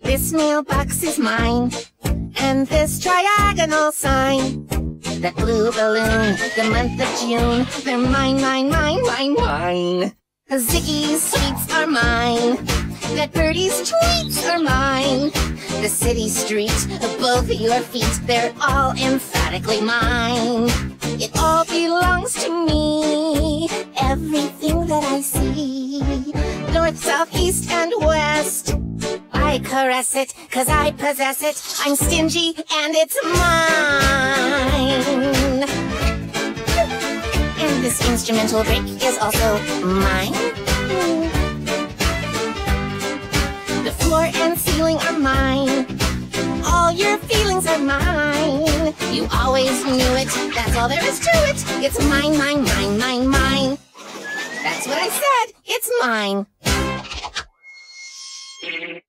This mailbox is mine, and this triagonal sign. That blue balloon, the month of June, they're mine, mine, mine, mine, mine. Ziggy's sweets are mine. That birdie's tweets are mine. The city streets, both your feet, they're all emphatically mine. It all belongs to me, everything that I see. North, south, east, and west, I caress it, 'cause I possess it. I'm stingy, and it's mine. And this instrumental break is also mine. The floor and ceiling are mine. All your feelings are mine. You always knew it, that's all there is to it. It's mine, mine, mine, mine, mine. That's what I said, it's mine.